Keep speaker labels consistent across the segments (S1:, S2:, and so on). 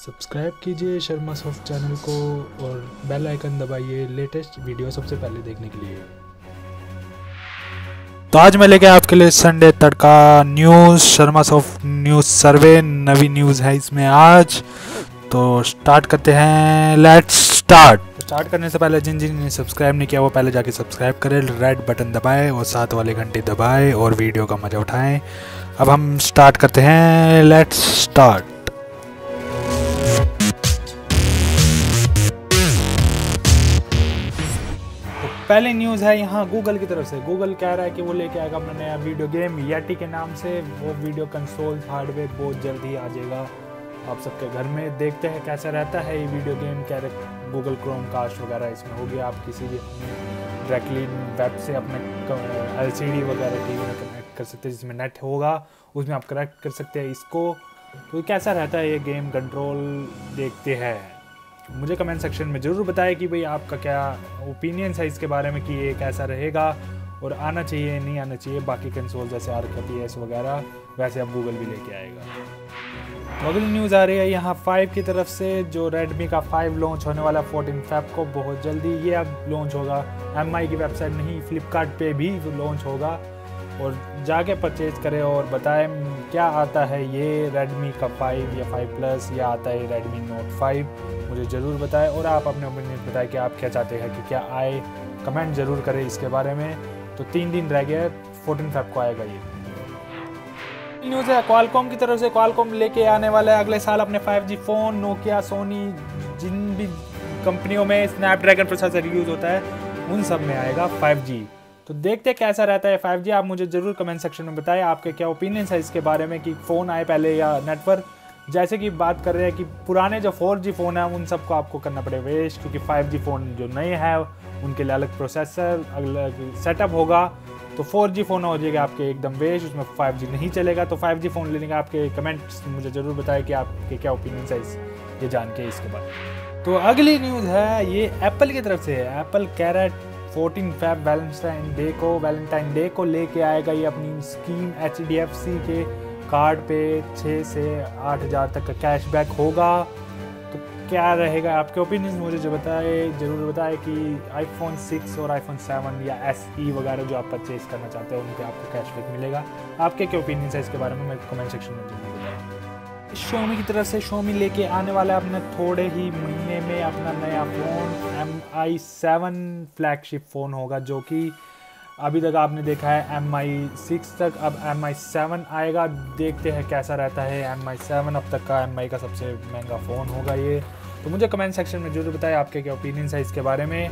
S1: Subscribe कीजिए Sharma soft channel को और बेल आइकन दबाइए लेटेस्ट वीडियो सबसे पहले देखने के लिए। तो आज मैं लेके आपके लिए संडे तड़का news Sharma soft news survey नवी न्यूज़ है इसमें आज। तो स्टार्ट करते हैं, लेट्स स्टार्ट करने से पहले जिन जिन ने सब्सक्राइब नहीं किया वो पहले जाके सब्सक्राइब करें, रेड बटन दबाएं और साथ वाले घंटे दबाएं और वीडियो का मज़ा उठाएं। अब हम स्टार्ट करते हैं, लेट्स स्टार्ट। पहली न्यूज़ है यहाँ गूगल की तरफ से। गूगल कह रहा है कि वो लेके आएगा अपना नया वीडियो गेम येटी के नाम से। वो वीडियो कंसोल हार्डवेयर बहुत जल्द ही आ जाएगा आप सबके घर में। देखते हैं कैसा रहता है ये वीडियो गेम। क्या गूगल क्रोम कास्ट वगैरह इसमें होगी, आप किसी भी डायरेक्टली वेब से अपने LCD वगैरह टीवी में कनेक्ट कर सकते हैं जिसमें नेट होगा, उसमें आप कनेक्ट कर सकते हैं इसको। तो कैसा रहता है ये गेम कंट्रोल, देखते हैं। मुझे कमेंट सेक्शन में ज़रूर बताएं कि भाई आपका क्या ओपिनियन है इसके बारे में कि ये कैसा रहेगा और आना चाहिए नहीं आना चाहिए। बाकी कंसोल जैसे RKPS वगैरह वैसे अब गूगल भी लेके आएगा। तो अगली न्यूज़ आ रही है यहाँ 5 की तरफ से। जो रेडमी का 5 लॉन्च होने वाला 14 फेब को बहुत जल्दी ये अब लॉन्च होगा। MI की वेबसाइट नहीं, फ्लिपकार्ट पे भी लॉन्च होगा और जाके परचेज करें और बताएं क्या आता है ये रेडमी का 5 या 5 प्लस या आता है रेडमी नोट 5। मुझे ज़रूर बताएं और आप अपने ओपिनियन बताएं कि आप क्या चाहते हैं कि क्या आए, कमेंट ज़रूर करें इसके बारे में। तो 3 दिन रह गया, 14 फेब को आएगा ये न्यूज़ है। क्वालकॉम की तरफ से क्वालकॉम लेके आने वाला है अगले साल अपने 5G फ़ोन। नोकिया, सोनी, जिन भी कंपनियों में स्नैपड्रैगन प्रोसेसर यूज़ होता है उन सब में आएगा 5G। तो देखते कैसा रहता है 5G। आप मुझे ज़रूर कमेंट सेक्शन में बताएं आपके क्या ओपिनियन है इसके बारे में कि फ़ोन आए पहले या नेटवर्क। जैसे कि बात कर रहे हैं कि पुराने जो 4G फ़ोन है उन सबको आपको करना पड़े वेस्ट, क्योंकि 5G फ़ोन जो नए हैं उनके लिए अलग प्रोसेसर अलग सेटअप होगा। तो 4G फ़ोन हो जाएगा आपके एकदम वेस्ट, उसमें 5G नहीं चलेगा। तो 5G फ़ोन लेने का आपके कमेंट्स मुझे ज़रूर बताएं कि आपके क्या ओपिनियन है ये जान के इसके बारे में। तो अगली न्यूज़ है ये एप्पल की तरफ से है। एप्पल कह रहा है 14 फेब वैलेंटाइन डे को लेके आएगा ये अपनी स्कीम। HDFC के कार्ड पे 6 से 8 हज़ार तक का कैशबैक होगा। तो क्या रहेगा आपके ओपिनियन मुझे जो ज़रूर बताएं कि iPhone 6 और iPhone 7 या SE वगैरह जो आप परचेज़ करना चाहते हैं उन पे आपको कैशबैक मिलेगा। आपके क्या ओपिनियन है इसके बारे में मैं कमेंट सेक्शन में जरूर बताएं। शोमी की तरफ से शोमी लेके आने वाला है अपने थोड़े ही महीने में अपना नया फ़ोन MI 7 फ्लैगशिप फ़ोन होगा, जो कि अभी तक आपने देखा है MI 6 तक, अब MI 7 आएगा। देखते हैं कैसा रहता है MI 7। अब तक का MI का सबसे महंगा फ़ोन होगा ये। तो मुझे कमेंट सेक्शन में ज़रूर बताएं आपके क्या ओपिनियन है इसके बारे में।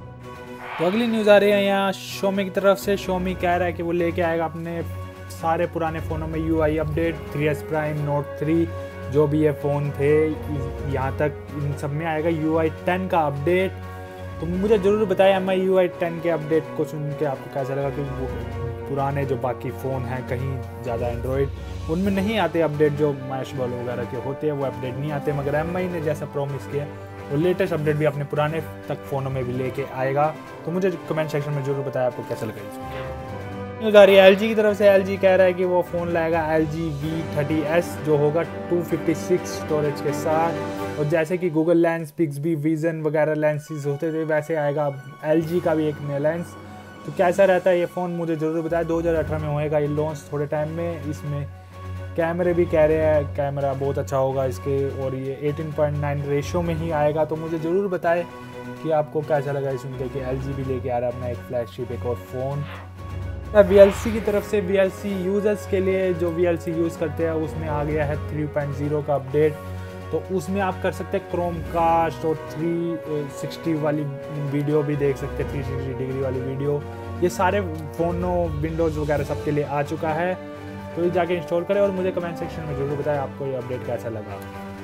S1: तो अगली न्यूज़ आ रही है यहाँ शोमी की तरफ से। शोमी कह रहा है कि वो लेके आएगा अपने सारे पुराने फ़ोनों में UI update. 3S prime, note 3 जो भी ये फ़ोन थे यहाँ तक इन सब में आएगा UI 10 का अपडेट। तो मुझे ज़रूर बताएं MI UI 10 के अपडेट को सुन के आपको कैसा लगा, क्योंकि वो पुराने जो बाकी फ़ोन हैं कहीं ज़्यादा एंड्रॉयड उनमें नहीं आते अपडेट, जो मैशबॉल वगैरह के होते हैं वो अपडेट नहीं आते। मगर MI ने जैसा प्रॉमिस किया वो लेटेस्ट अपडेट भी अपने पुराने तक फ़ोनों में भी लेके आएगा। तो मुझे कमेंट सेक्शन में ज़रूर बताया आपको कैसा लगा इसमें। न्यूज़ आ रही है LG की तरफ से। LG कह रहा है कि वो फ़ोन लाएगा LG V30s जो होगा 256 स्टोरेज के साथ। और जैसे कि गूगल लेंस, पिक्सबी, विजन वगैरह लेंसेज होते थे वैसे आएगा LG का भी एक नया लेंस। तो कैसा रहता है ये फ़ोन मुझे ज़रूर बताया। 2018 में होएगा ये लॉन्च थोड़े टाइम में। इसमें कैमरे भी कह रहे हैं कैमरा बहुत अच्छा होगा इसके, और ये 18:9 रेशो में ही आएगा। तो मुझे ज़रूर बताएं कि आपको कैसा लगा सुन के कि LG भी लेके आ रहा है अपना एक फ्लैगशिप एक और फ़ोन। VLC की तरफ से VLC यूज़र्स के लिए जो VLC यूज़ करते हैं उसमें आ गया है 3.0 का अपडेट। तो उसमें आप कर सकते हैं क्रोम कास्ट और 360 वाली वीडियो भी देख सकते हैं, 360 डिग्री वाली वीडियो। ये सारे फ़ोनों विंडोज़ वगैरह सब के लिए आ चुका है। तो ये जाके इंस्टॉल करें और मुझे कमेंट सेक्शन में ज़रूर बताएं आपको ये अपडेट कैसा लगा।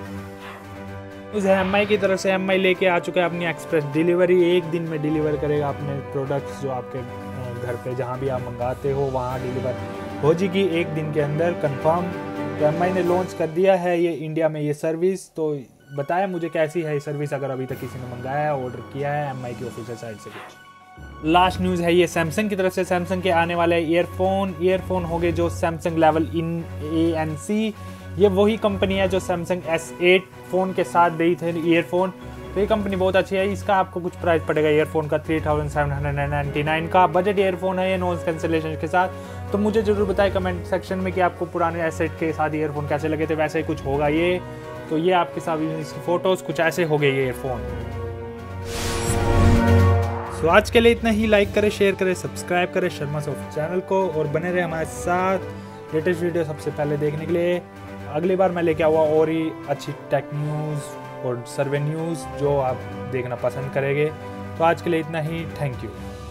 S1: उस MI की तरफ से MI लेके आ चुका है अपनी एक्सप्रेस डिलीवरी। 1 दिन में डिलीवर करेगा अपने प्रोडक्ट्स जो आपके घर पे जहाँ भी आप मंगाते हो वहाँ डिलीवर हो जाएगी 1 दिन के अंदर कंफर्म। तो MI ने लॉन्च कर दिया है ये इंडिया में ये सर्विस। तो बताया मुझे कैसी है ये सर्विस अगर अभी तक किसी ने मंगाया है, ऑर्डर किया है MI की ऑफिशियल साइट से कुछ। लास्ट न्यूज़ है ये सैमसंग की तरफ से। सैमसंग के आने वाले ईयरफोन हो गए जो सैमसंग लेवल इन ANC ये वही कंपनी है जो सैमसंग S8 फ़ोन के साथ दी थे ईयरफोन। तो ये कंपनी बहुत अच्छी है। इसका आपको कुछ प्राइस पड़ेगा ईयरफोन का 3799 का। बजट ईयरफोन है ये नॉइस कैंसिलेशन के साथ। तो मुझे ज़रूर बताएं कमेंट सेक्शन में कि आपको पुराने S8 के साथ ईयरफोन कैसे लगे थे। वैसे ही कुछ होगा ये। तो ये आपके साथ इसकी फ़ोटोज़ कुछ ऐसे हो गए ये ईयरफोन। तो आज के लिए इतना ही। लाइक करें, शेयर करें, सब्सक्राइब करें शर्मा सॉफ्ट चैनल को और बने रहे हमारे साथ लेटेस्ट वीडियो सबसे पहले देखने के लिए। अगली बार मैं लेके आऊँगा और ही अच्छी टेक न्यूज़ और सर्वे न्यूज़ जो आप देखना पसंद करेंगे। तो आज के लिए इतना ही। Thank you.